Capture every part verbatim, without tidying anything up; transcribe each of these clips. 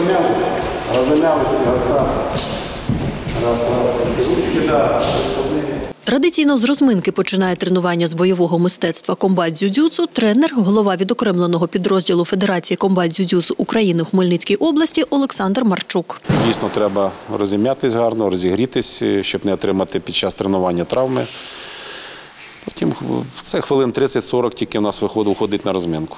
розім'ялися, розім'ялися, раз, раз, ручки, да, Традиційно з розминки починає тренування з бойового мистецтва комбат-дзюдзюцу тренер, голова відокремленого підрозділу Федерації комбат-дзюдзюцу України в Хмельницькій області Олександр Марчук. Дійсно, треба розім'ятись гарно, розігрітись, щоб не отримати під час тренування травми. Потім це хвилин тридцять-сорок тільки у нас виходить, виходить на розминку.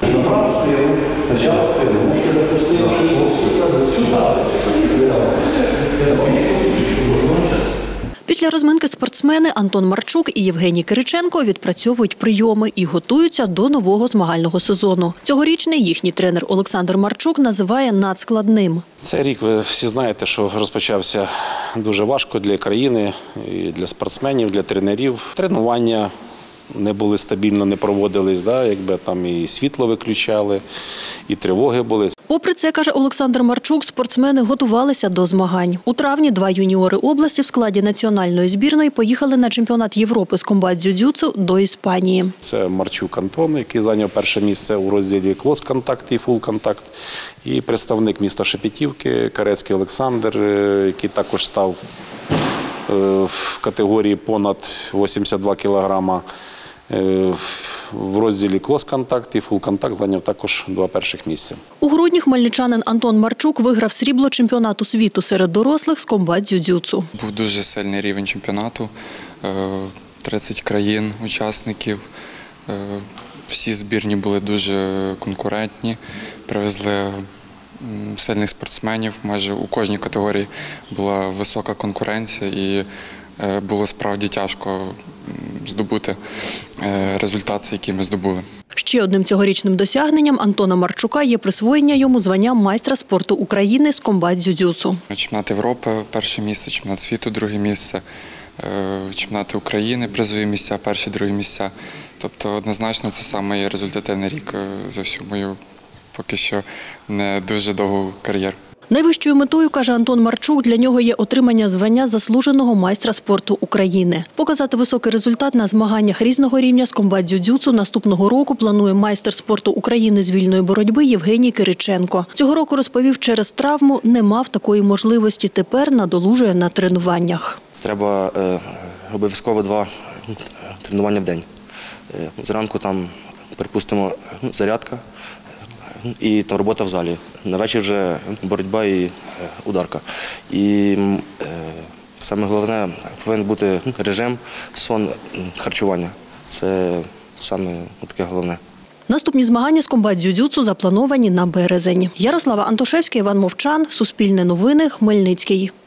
Після розминки спортсмени Антон Марчук і Євгеній Кириченко відпрацьовують прийоми і готуються до нового змагального сезону. Цьогорічний їхній тренер Олександр Марчук називає надскладним. Цей рік ви всі знаєте, що розпочався дуже важко для країни, і для спортсменів, для тренерів. Тренування не були стабільно, не проводились, да, якби там і світло виключали, і тривоги були. Попри це, каже Олександр Марчук, спортсмени готувалися до змагань. У травні два юніори області в складі національної збірної поїхали на чемпіонат Європи з комбат-дзюдзюцу до Іспанії. Це Марчук Антон, який зайняв перше місце у розділі клос-контакт і фул-контакт. І представник міста Шепетівки, Карецький Олександр, який також став в категорії понад вісімдесят два кілограма. В розділі клос-контакт і фул-контакт зайняв також два перших місця. У грудні хмельничанин Антон Марчук виграв срібло чемпіонату світу серед дорослих з комбат-дзюдзюцу. Був дуже сильний рівень чемпіонату, тридцять країн учасників. Всі збірні були дуже конкурентні, привезли сильних спортсменів. Майже у кожній категорії була висока конкуренція і було справді тяжко здобути результати, які ми здобули. Ще одним цьогорічним досягненням Антона Марчука є присвоєння йому звання майстра спорту України з комбат-дзюдзюцу. Чемпіонат Європи – перше місце, чемпіонат світу – друге місце, чемпіонати України – призові місця, перші, другі місця. Тобто однозначно це саме результативний рік за всю мою поки що не дуже довгу кар'єру. Найвищою метою, каже Антон Марчук, для нього є отримання звання заслуженого майстра спорту України. Показати високий результат на змаганнях різного рівня з комбат-дзюдзюцу наступного року планує майстер спорту України з вільної боротьби Євгеній Кириченко. Цього року, розповів, через травму не мав такої можливості. Тепер надолужує на тренуваннях. Треба е, обов'язково два тренування в день. Е, зранку там, припустимо, зарядка. І там робота в залі. На вечір вже боротьба і ударка. І е, саме головне, повинен бути режим, сон, харчування. Це саме таке головне. Наступні змагання з комбат-дзюдзюцу заплановані на березень. Ярослава Антошевська, Іван Мовчан, Суспільне новини, Хмельницький.